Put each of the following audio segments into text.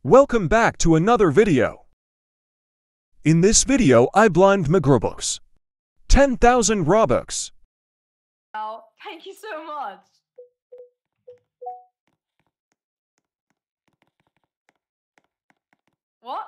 Welcome back to another video. In this video, I blind McGrobux. 10,000 Robux. Oh, thank you so much. What?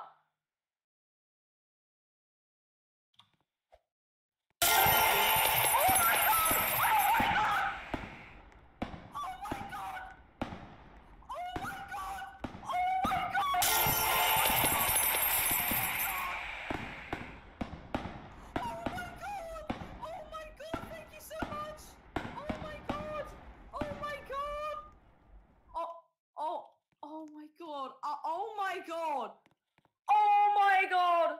Oh my god. Oh my god. Oh my god.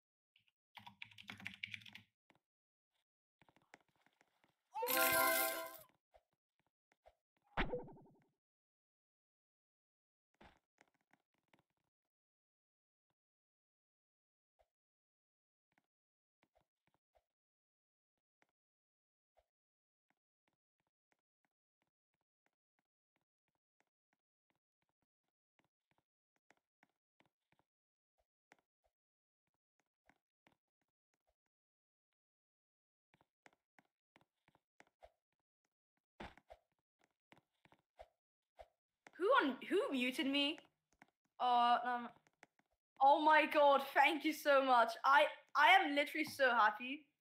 Who muted me? No. Oh my god, thank you so much. I am literally so happy.